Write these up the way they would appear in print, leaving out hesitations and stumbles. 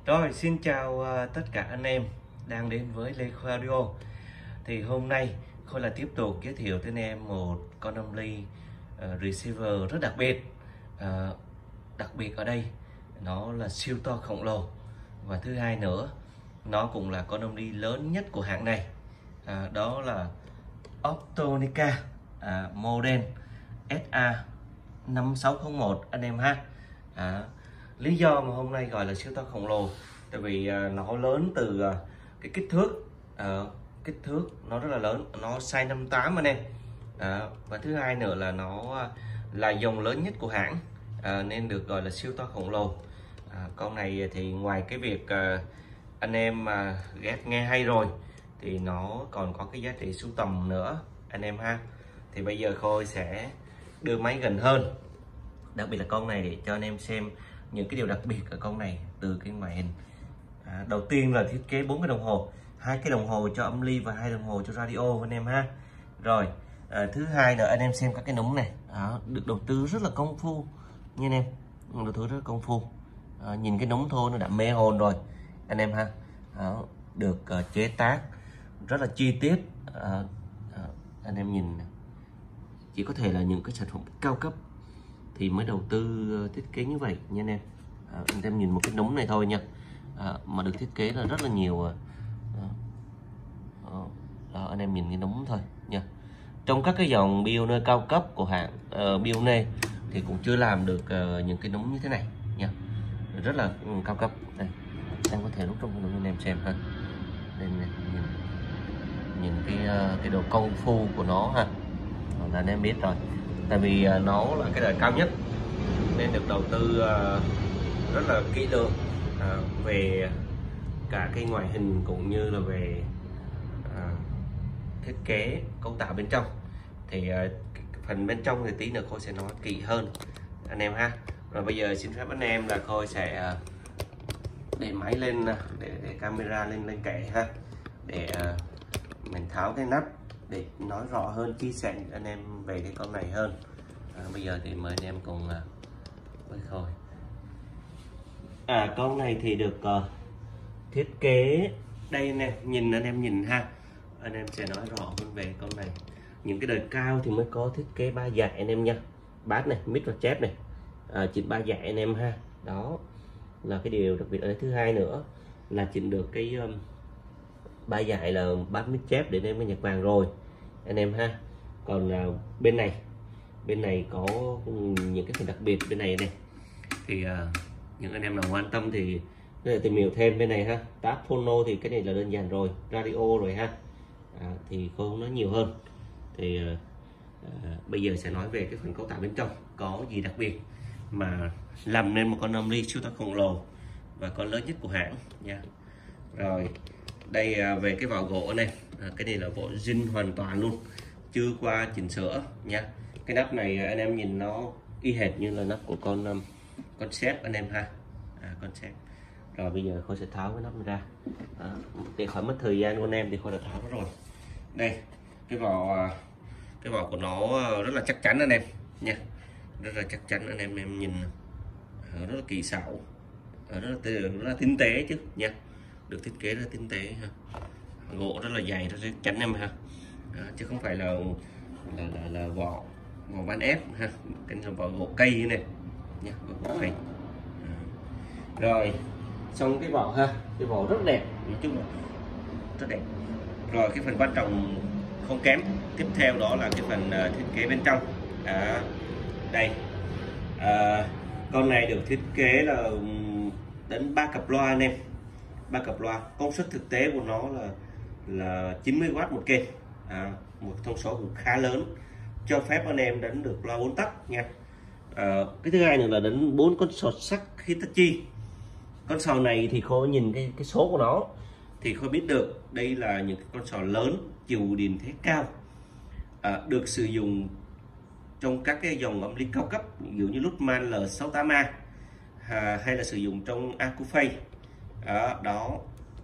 Rồi, xin chào tất cả anh em đang đến với Lê Khôi Audio. Thì hôm nay Khôi là tiếp tục giới thiệu tới anh em một con âm ly receiver rất đặc biệt. Đặc biệt ở đây nó là siêu to khổng lồ, và thứ hai nữa nó cũng là con âm ly lớn nhất của hãng này. Đó là Optonica model SA5601 anh em ha. Lý do mà hôm nay gọi là siêu to khổng lồ tại vì nó lớn từ cái kích thước nó rất là lớn, nó size 58 anh em. Và thứ hai nữa là nó là dòng lớn nhất của hãng, nên được gọi là siêu to khổng lồ. Con này thì ngoài cái việc anh em ghét nghe hay rồi thì nó còn có cái giá trị sưu tầm nữa anh em ha. Thì bây giờ Khôi sẽ đưa máy gần hơn, đặc biệt là con này để cho anh em xem những cái điều đặc biệt ở con này từ cái ngoại hình. Đầu tiên là thiết kế 4 cái đồng hồ, 2 cái đồng hồ cho âm ly và 2 đồng hồ cho radio anh em ha. Rồi thứ hai nữa anh em xem các cái núm này, được đầu tư rất là công phu như anh em, đầu tư rất là công phu. Nhìn cái núm thôi nó đã mê hồn rồi anh em ha. Được chế tác rất là chi tiết. Anh em nhìn, chỉ có thể là những cái sản phẩm cao cấp thì mới đầu tư thiết kế như vậy nha anh em. Anh em nhìn một cái núm này thôi nha, mà được thiết kế là rất là nhiều. Đó, anh em nhìn cái núm thôi nha. Trong các cái dòng Pioneer cao cấp của hãng Pioneer thì cũng chưa làm được những cái núm như thế này nha, rất là cao cấp. Đây em có thể lúc trong cái núm anh em xem ha. Đây này, nhìn cái độ công phu của nó ha, là anh em biết rồi. Tại vì nó là cái đời cao nhất nên được đầu tư rất là kỹ lưỡng về cả cái ngoại hình cũng như là về thiết kế cấu tạo bên trong. Thì phần bên trong thì tí nữa Khôi sẽ nói kỹ hơn anh em ha. Rồi bây giờ xin phép anh em là Khôi sẽ để máy lên, để camera lên kệ ha, để mình tháo cái nắp để nói rõ hơn, chia sẻ anh em về cái con này hơn. Bây giờ thì mời anh em cùng với Khôi. Con này thì được thiết kế đây nè, nhìn anh em nhìn ha, anh em sẽ nói rõ hơn về con này. Những cái đời cao thì mới có thiết kế 3 dải anh em nha, bass này, mid và chép này, chỉnh 3 dải anh em ha. Đó là cái điều đặc biệt ở đây. Thứ hai nữa là chỉnh được cái 3 dải là bass mid chép để anh em cái nhạc vàng rồi anh em ha. Còn bên này có những cái phần đặc biệt bên này thì những anh em nào quan tâm thì tìm hiểu thêm bên này ha. Tab phono thì cái này là đơn giản rồi, radio rồi ha. Thì không nói nhiều hơn. Thì bây giờ sẽ nói về cái phần cấu tạo bên trong có gì đặc biệt mà làm nên một con âm ly siêu to khổng lồ và con lớn nhất của hãng nha. Rồi đây về cái vỏ gỗ này, cái này là vỏ zin hoàn toàn luôn, chưa qua chỉnh sửa nha. Cái nắp này anh em nhìn nó y hệt như là nắp của con sếp anh em ha, con sếp. Rồi bây giờ Khôi sẽ tháo cái nắp ra để khỏi mất thời gian của anh em, thì Khôi đã tháo nó rồi. Đây cái vỏ của nó rất là chắc chắn anh em nha, rất là chắc chắn anh em nhìn rất là kỳ xảo, rất là tinh tế chứ nha, được thiết kế rất là tinh tế ha. Gỗ rất là dày, rất là chắc chắn em ha. Chứ không phải là vỏ ván ép ha, cái vỏ gỗ cây này nha, vỏ cây. Rồi xong cái vỏ ha, cái vỏ rất đẹp, nói chung là rất đẹp. Rồi cái phần quan trọng không kém tiếp theo đó là cái phần thiết kế bên trong. Đây con này được thiết kế là đến 3 cặp loa anh em, 3 cặp loa. Công suất thực tế của nó là 90W một kênh, một thông số cũng khá lớn, cho phép anh em đánh được loa 4 tấc nha. Cái thứ hai nữa là đánh 4 con sò sắc Hitachi. Con sò này thì Khôi nhìn cái số của nó thì Khôi biết được đây là những cái con sò lớn, chịu điện thế cao, được sử dụng trong các cái dòng âm ly cao cấp, ví dụ như Ludman L68A, hay là sử dụng trong Acufay. Đó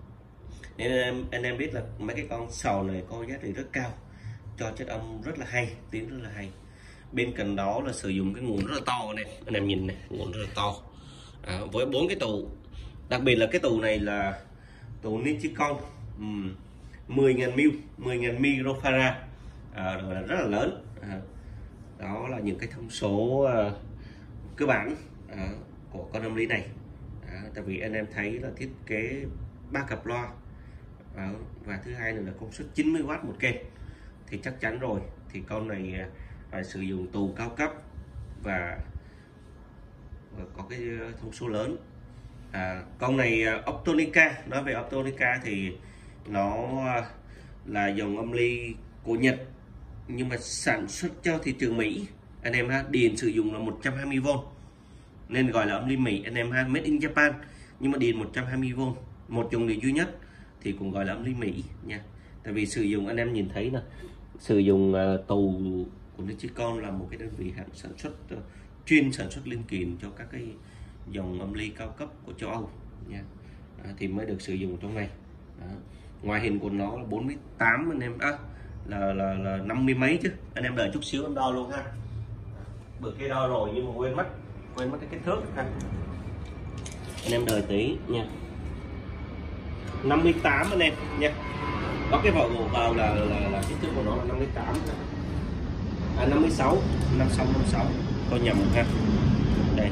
nên anh em biết là mấy cái con sò này có giá trị rất cao, cho chất âm rất là hay, tiếng rất là hay. Bên cạnh đó là sử dụng cái nguồn rất là to này, anh em nhìn này, nguồn rất là to, với 4 cái tụ Đặc biệt là cái tù này là tù Nichicon 10.000 mil 10.000 microfarad, rất là lớn. Đó là những cái thông số cơ bản của con âm lý này. Tại vì anh em thấy là thiết kế 3 cặp loa, và thứ hai là công suất 90W một kênh, thì chắc chắn rồi thì con này phải sử dụng tù cao cấp và có cái thông số lớn. Con này Optonica, nói về Optonica thì nó là dòng âm ly của Nhật nhưng mà sản xuất cho thị trường Mỹ anh em ha. Điện sử dụng là 120V nên gọi là âm ly Mỹ anh em ha, made in Japan, nhưng mà điện 120V, một dòng điện duy nhất thì cũng gọi là âm ly Mỹ nha. Tại vì sử dụng anh em nhìn thấy là sử dụng tù của Nichicon là một cái đơn vị hãng sản xuất chuyên sản xuất linh kiện cho các cái dòng âm ly cao cấp của châu Âu nha. Thì mới được sử dụng trong này. Ngoại hình của nó là 48 anh em, là 50 mấy chứ. Anh em đợi chút xíu em đo luôn ha. Bữa kia đo rồi nhưng mà quên mất cái kích thước ha. Anh em đợi tí nha. 58 anh em nha. Có cái vỏ gỗ vào là kích thước của nó là 58, 56, 56, tôi nhầm ha. Đây,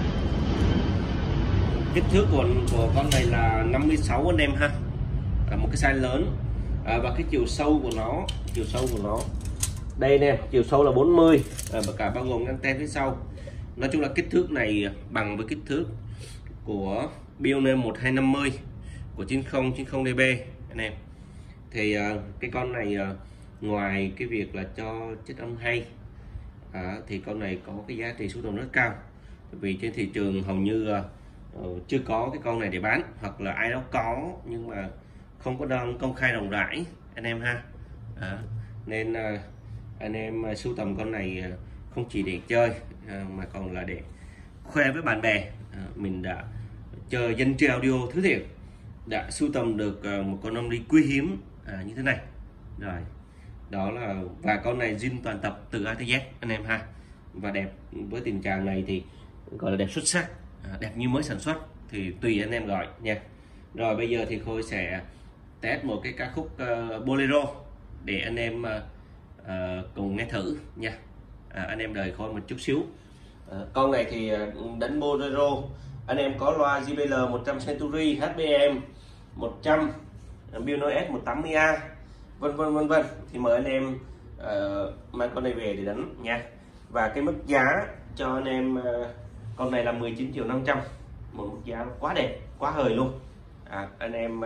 kích thước của con này là 56 anh em ha, một cái size lớn. Và cái chiều sâu của nó đây nè, chiều sâu là 40, cả bao gồm anten phía sau. Nói chung là kích thước này bằng với kích thước của Pioneer 1250 của 9090dB anh em. Thì cái con này ngoài cái việc là cho chất âm hay, thì con này có cái giá trị sưu tầm rất cao, vì trên thị trường hầu như chưa có cái con này để bán, hoặc là ai đó có nhưng mà không có đơn công khai rộng rãi anh em ha. Nên anh em sưu tầm con này không chỉ để chơi mà còn là để khoe với bạn bè. Mình đã chờ dân chơi audio thứ thiệt, đã sưu tầm được một con âm ly quý hiếm như thế này rồi. Đó là, và con này zin toàn tập từ A tới Z anh em ha, và đẹp với tình trạng này thì gọi là đẹp xuất sắc, đẹp như mới sản xuất thì tùy anh em gọi nha. Rồi bây giờ thì Khôi sẽ test một cái ca khúc Bolero để anh em cùng nghe thử nha. Anh em đợi Khôi một chút xíu. Con này thì đánh Bolero, anh em có loa JBL 100 Century, HBM 100, Pioneer S180A, vân vân, thì mời anh em mang con này về để đánh nha. Và cái mức giá cho anh em con này là 19.500.000, một mức giá quá đẹp, quá hời luôn. Anh em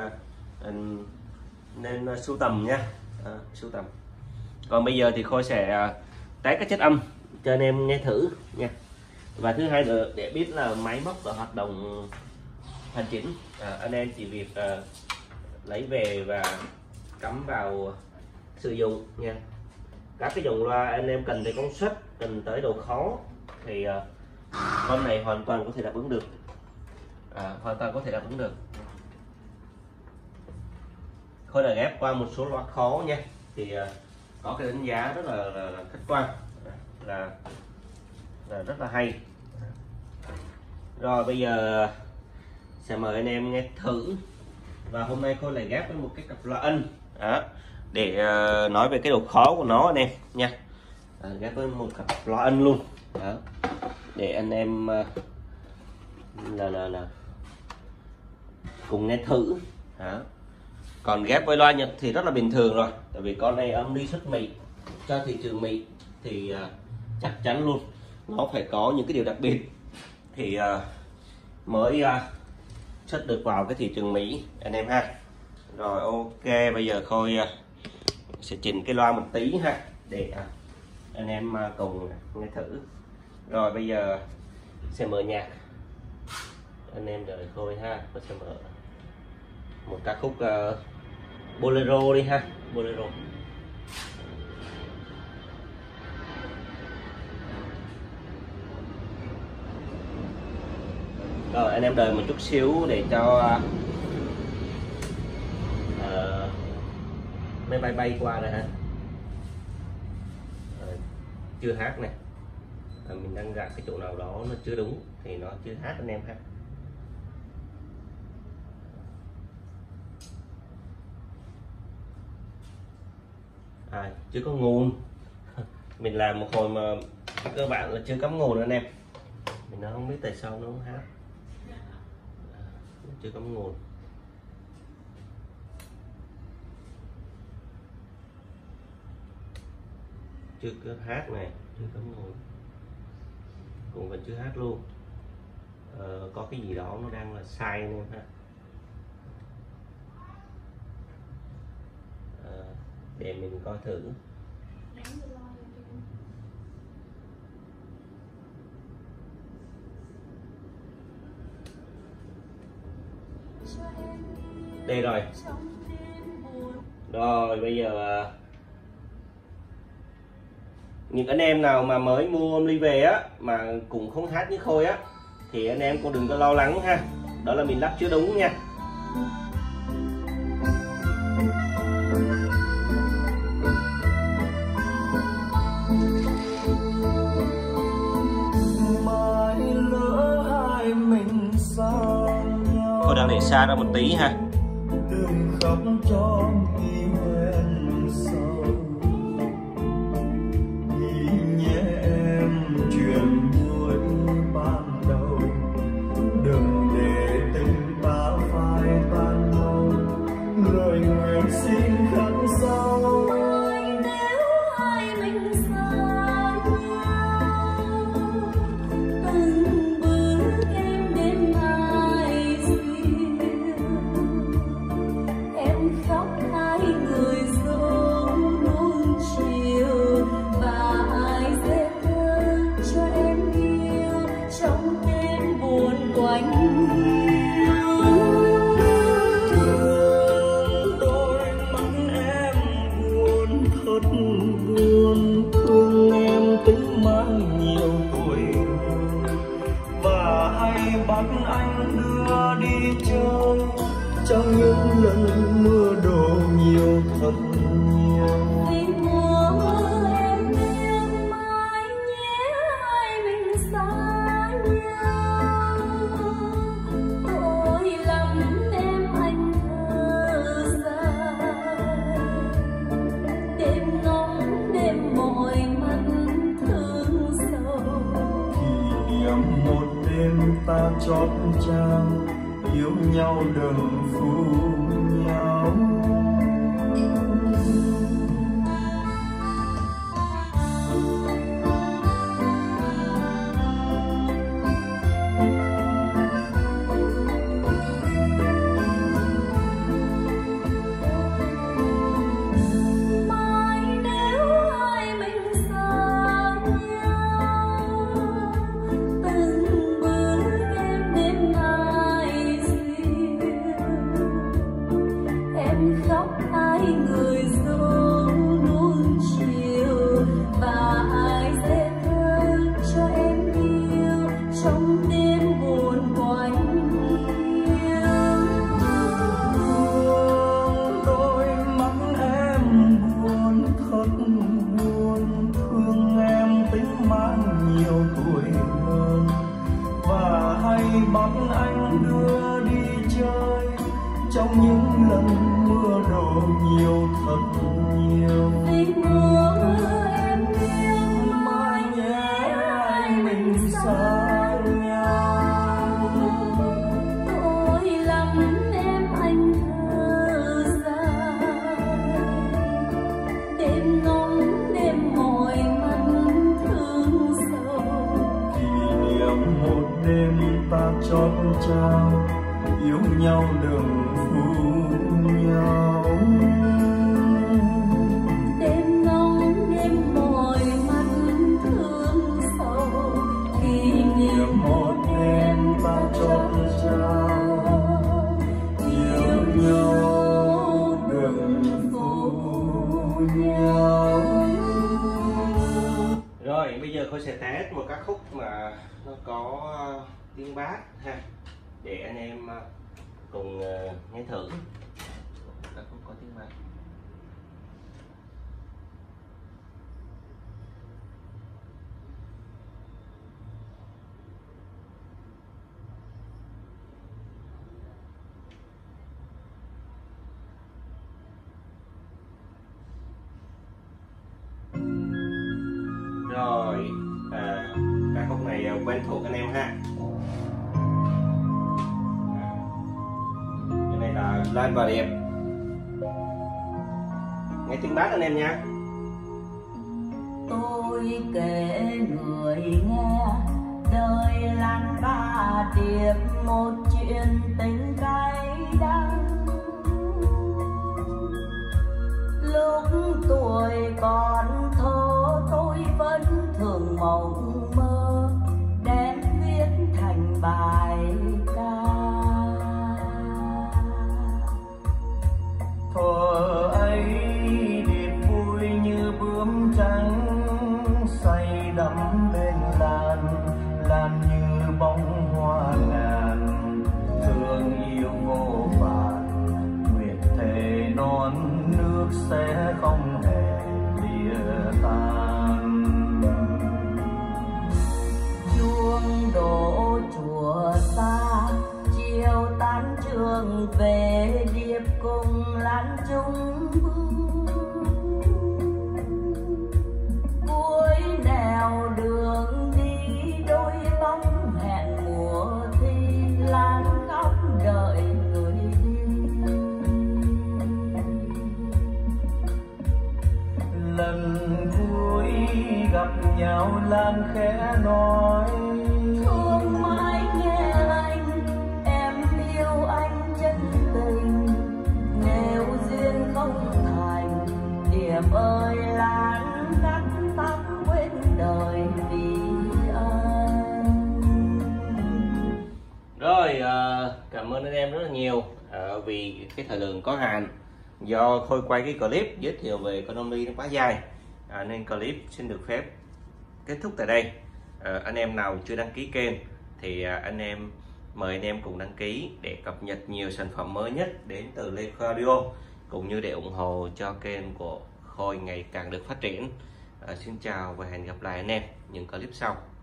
nên sưu tầm nha, sưu tầm. Còn bây giờ thì Khôi sẽ test các chất âm cho anh em nghe thử nha. Và thứ hai nữa, để biết là máy móc đã hoạt động hoàn chỉnh, anh em chỉ việc lấy về và cắm vào sử dụng nha. Các cái dòng loa anh em cần tới công suất, cần tới độ khó thì con này hoàn toàn có thể đáp ứng được, hoàn toàn có thể đáp ứng được. Khôi đã ghép qua một số loa khó nha, thì có cái đánh giá rất là khách quan, là rất là hay. Rồi bây giờ sẽ mời anh em nghe thử. Và hôm nay Khôi lại ghép với một cái cặp loa ân để nói về cái độ khó của nó anh em nha. Ghép với một cặp loa ân luôn để anh em là cùng nghe thử. Còn ghép với loa Nhật thì rất là bình thường rồi, tại vì con này âm ly xuất Mỹ cho thị trường Mỹ thì chắc chắn luôn nó phải có những cái điều đặc biệt thì mới xuất được vào cái thị trường Mỹ anh em ha. Rồi ok, bây giờ Khôi sẽ chỉnh cái loa một tí ha, để anh em cùng nghe thử. Rồi bây giờ sẽ mở nhạc, anh em đợi Khôi ha. Khôi sẽ mở một ca khúc Bolero đi ha, Bolero. Rồi anh em đợi một chút xíu để cho máy bay bay qua rồi ha. Chưa hát này, mình đang gạt cái chỗ nào đó nó chưa đúng thì nó chưa hát anh em ha. chưa có nguồn. Mình làm một hồi mà cơ bản là chưa cắm nguồn anh em, mình nó không biết tại sao nó không hát, chưa cắm nguồn. Chưa có hát này, chưa cắm nguồn, cũng vẫn chưa hát luôn. Có cái gì đó nó đang là sai anh em ha. Để mình coi thử. Đây rồi. Rồi bây giờ những anh em nào mà mới mua âm ly về á mà cũng không hát như Khôi á thì anh em cũng đừng có lo lắng ha, đó là mình lắp chưa đúng nha. Tôi đang để xa ra một tí ha. Đừng khóc cho mi hoen sầu, nhìn nhé em chuyện buổi ban đầu. Đừng để tình ta phai tan mau, lời nguyện xin khắc sâu. Nếu hai mình xa nhau, từng bước em đêm mai riêng, em khóc hai người dấu nuông chiều, và ai sẽ thơ cho em yêu trong đêm buồn quạnh hiu. Đôi mắt em buồn thật buồn, thương em tính mang nhiều tuổi hơn, và hay bắt anh đưa đi chơi trong những lần mưa đổ nhiều thật nhiều. Vì mùa em yêu mãi nhé hai mình xa nhau, tội lắm em anh thơ dài, đêm nóng đêm mỏi mắt thương sầu. Kỷ niệm một đêm ta chót trao, yêu nhau đừng phụ nhau. Mai nếu hai mình xa nhau, từng bước em đêm mai riêng, em khóc hai người dấu nuông chiều, và ai sẽ thơ cho em yêu trong đêm buồn quạnh hiu. Đôi mắt em buồn thật buồn, thương em tính mang nhiều tuổi hơn, và hay bắt anh đưa đi chơi trong những lần mưa đổ nhiều thật nhiều. Vì mùa em yêu Mai nhé hai mình xa nhau, tội lắm em anh thơ dài, đêm nóng đêm mỏi mắt thương sầu. kỷ niệm một đêm ta chót trao, yêu nhau đừng phụ nhau. Đêm nóng đêm mỏi mắt thương sầu, kỷ niệm Một đêm ta chót trao, yêu nhau đừng phụ nhau. Rồi bây giờ Khôi sẽ test một ca khúc mà nó có tiếng bass ha, để anh em cùng nghe thử. Ca khúc có tiếng bass. quen thuộc anh em ha. Cái này là Lan và Điệp. Nghe tiếng bass anh em nha. Tôi kể người nghe đời Lan và Điệp một chuyện tình cay đắng. Lúc tuổi còn thơ tôi vẫn thường mộng mơ đem viết thành bài ca. Thuở ấy Điệp vui như bướm trắng say đắm bên lan như bông hoa ngàn, thương yêu vô vàn, nguyện thề non nước sẽ không hề lìa tan. Chuông đổ chùa xa chiều tan trường về, Điệp cùng Lan chung bước cuối nẻo đường đi, đôi bóng hẹn mùa thi. Lan khóc đợi người đi. Lần cuối gặp nhau Lan khẽ nói Thương mãi nghe anh, em yêu anh chân tình. Nếu duyên không thành, Điệp ơi Lan cắt tóc quên đời vì anh. Rồi, cảm ơn anh em rất là nhiều vì cái thời lượng có hạn. Do Khôi quay cái clip giới thiệu về con Only nó quá dài nên clip xin được phép kết thúc tại đây. Anh em nào chưa đăng ký kênh thì anh em mời anh em cùng đăng ký để cập nhật nhiều sản phẩm mới nhất đến từ Lê Khôi Audio, cũng như để ủng hộ cho kênh của Khôi ngày càng được phát triển. Xin chào và hẹn gặp lại anh em những clip sau.